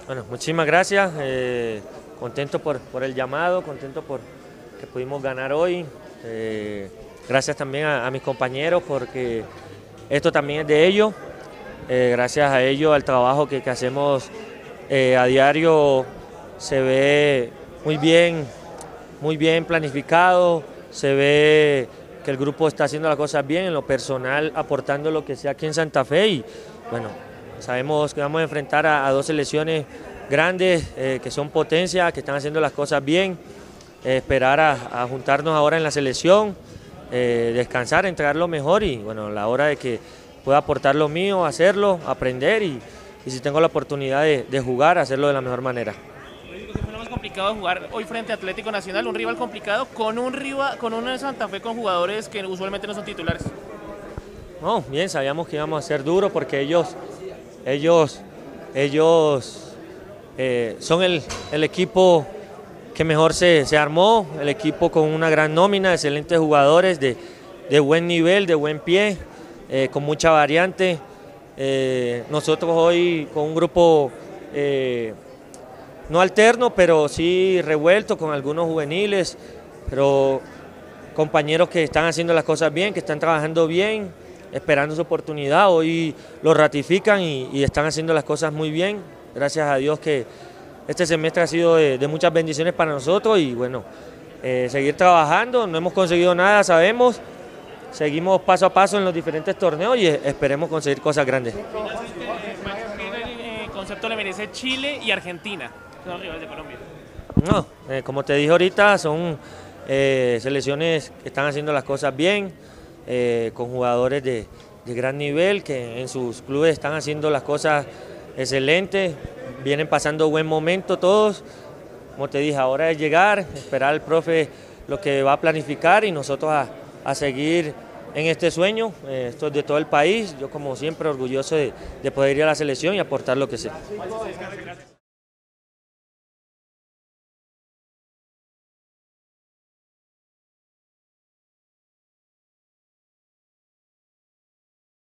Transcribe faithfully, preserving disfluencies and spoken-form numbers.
Bueno, muchísimas gracias, eh, contento por, por el llamado, contento por que pudimos ganar hoy. Eh, gracias también a, a mis compañeros porque esto también es de ellos. Eh, gracias a ellos, al trabajo que, que hacemos eh, a diario, se ve muy bien, muy bien planificado, se ve que el grupo está haciendo las cosas bien, en lo personal aportando lo que sea aquí en Santa Fe y bueno, sabemos que vamos a enfrentar a, a dos selecciones grandes eh, que son potencia, que están haciendo las cosas bien, eh, esperar a, a juntarnos ahora en la selección, eh, descansar, entregar lo mejor y bueno, la hora de que pueda aportar lo mío, hacerlo, aprender y, y si tengo la oportunidad de, de jugar, hacerlo de la mejor manera. Fue lo más complicado jugar hoy frente a Atlético Nacional, un rival complicado, con un rival, con un Santa Fe con jugadores que usualmente no son titulares. No, bien, sabíamos que íbamos a ser duros porque ellos, ellos, ellos eh, son el, el equipo que mejor se, se armó, el equipo con una gran nómina, excelentes jugadores de, de buen nivel, de buen pie, eh, con mucha variante. Eh, nosotros hoy con un grupo eh, no alterno, pero sí revuelto con algunos juveniles, pero compañeros que están haciendo las cosas bien, que están trabajando bien, esperando su oportunidad, hoy lo ratifican y, y están haciendo las cosas muy bien, gracias a Dios que este semestre ha sido de, de muchas bendiciones para nosotros y bueno, eh, seguir trabajando, no hemos conseguido nada, sabemos, seguimos paso a paso en los diferentes torneos y esperemos conseguir cosas grandes. ¿Qué concepto le merece Chile y Argentina? Son rivales de Colombia. No, eh, como te dije ahorita, son eh, selecciones que están haciendo las cosas bien, eh, con jugadores de, de gran nivel, que en sus clubes están haciendo las cosas excelentes, vienen pasando buen momento todos. Como te dije, ahora es llegar, esperar al profe lo que va a planificar y nosotros a, a seguir en este sueño. Eh, esto es de todo el país, yo como siempre orgulloso de, de poder ir a la selección y aportar lo que sé.